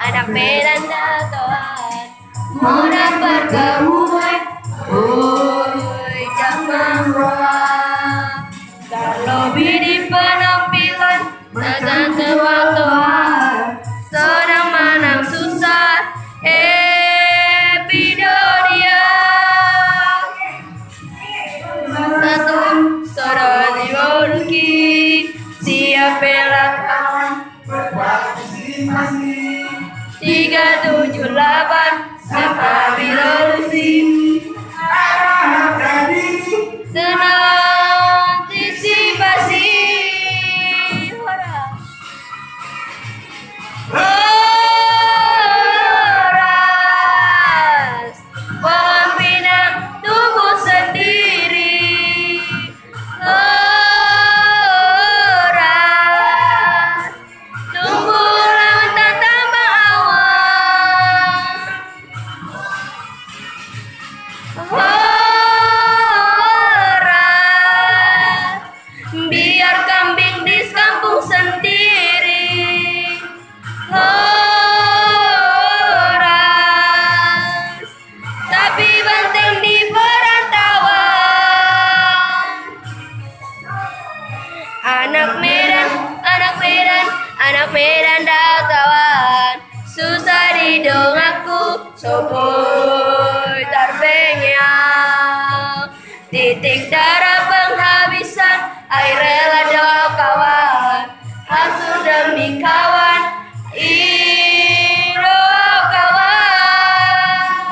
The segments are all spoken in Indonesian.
anak Medan datoan, mudah pergaulan, jangan roh. Terlebih di penampilan, dan tua-tua, sedang menang susah, epidodia. Satu saudara dimiliki, siap bela kawan, berpartisipasi. 378 siapa revolusi, arahkan diri, tenang antisipasi. Horas, pohon pinang tumbuh sendiri. Horas, tumbuhlah mentah tambang awan. Horas, biar kambing di kampung sendiri. Horas, tapi banteng di perantauan. Anak Medan, anak Medan, anak Medan datoan, susah didongakku, soboy terbengyang. Titik darah penghabisan, air rela doa kawan, hasil demi kawan, doa kawan.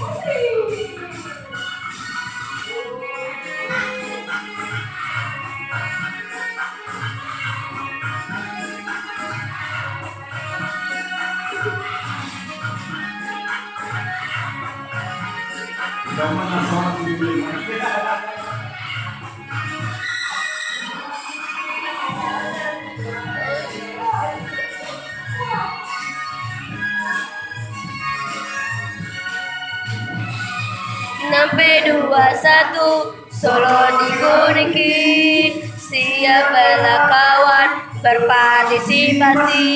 Sampai 21 Solo diguniki, siap bela kawan, berpartisipasi.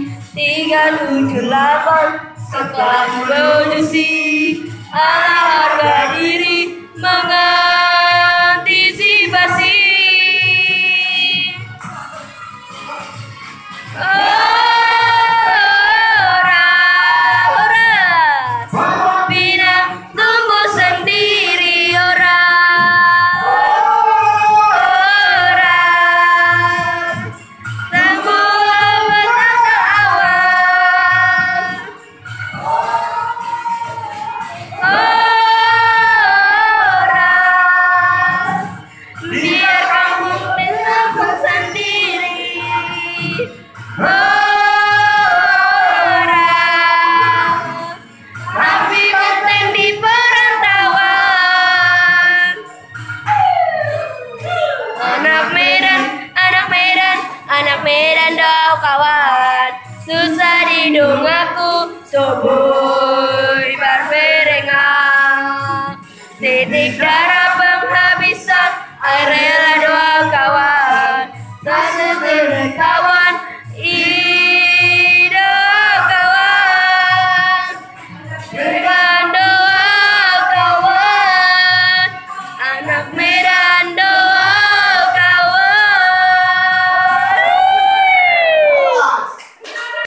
378 setelah revolusi, ala harga diri mengantisipasi. Horas, pinang tumbuh sendiri. Horas, tumbuh mentah awan. Horas, biar kampung di kampung sendiri. Horas, tapi banteng di perantauan. Anak Medan, anak Medan, anak Medan doa kawan, susah didongakku, soboy berberengang. Titik darah penghabisan, air rela